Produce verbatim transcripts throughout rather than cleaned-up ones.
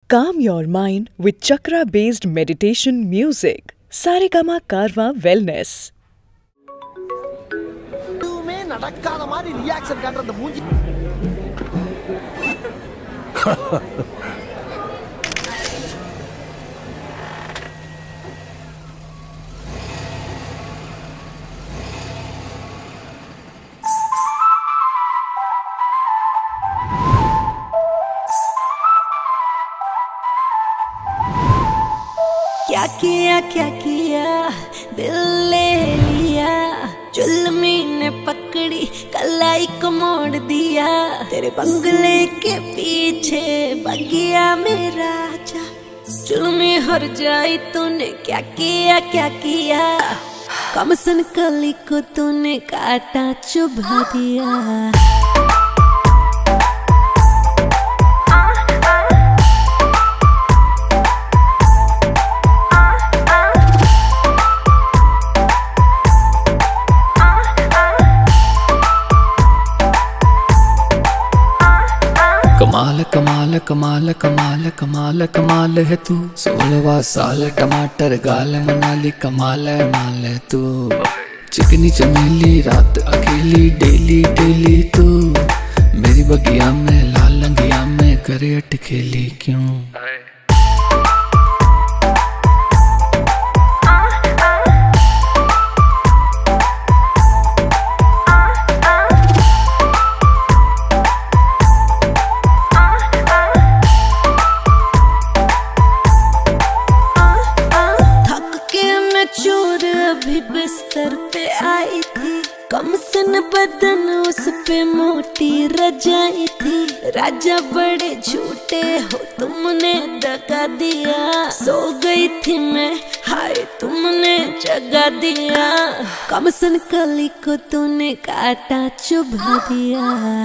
Calm your mind with chakra-based meditation music. Saregama Karwa Wellness. நடக்காத மாதிரி reaction காட்டுற அந்த மூஞ்சி क्या किया क्या किया दिल ले लिया जुल्मी ने पकड़ी कलाई को मोड़ दिया तेरे बंगले के पीछे बगिया मेरा जा जुल्मी हर जाई तूने क्या किया क्या किया कमसन कली को तूने काटा चुभा दिया कमाल कमाल कमाल कमाल कमाल कमाल है तू सोलहवां साल टमाटर गाल मनाली कमाल है माल है तू चिकनी चमेली रात अकेली डेली डेली तू मेरी बगिया में लाल लंगिया में करे अटखेली क्यों चोर अभी बिस्तर पे आई थी कमसन बदन उस पे मोटी रजाई थी राजा बड़े झूठे हो तुमने दगा दिया सो गई थी मैं हाय तुमने जगा दिया कमसन कली को तूने काटा चुभा दिया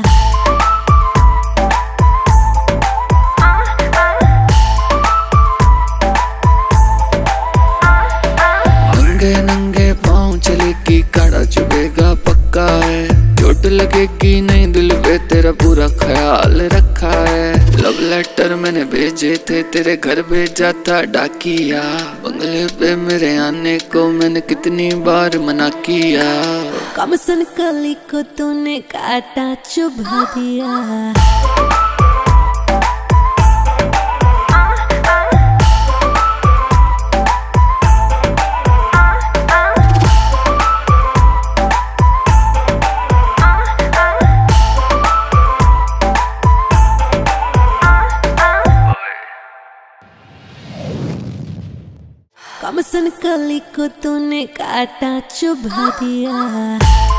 नंगे पाँव चलेगी काड़ा चुभेगा पक्का है चोट लगेगी नहीं दिल पे तेरा पूरा ख्याल रखा है लव लेटर मैंने भेजे थे तेरे घर भेजा था डाकिया बंगले पे मेरे आने को मैंने कितनी बार मना किया कमसन कली को तूने काटा चुभा दिया कमसन कली को तूने काटा चुभा दिया।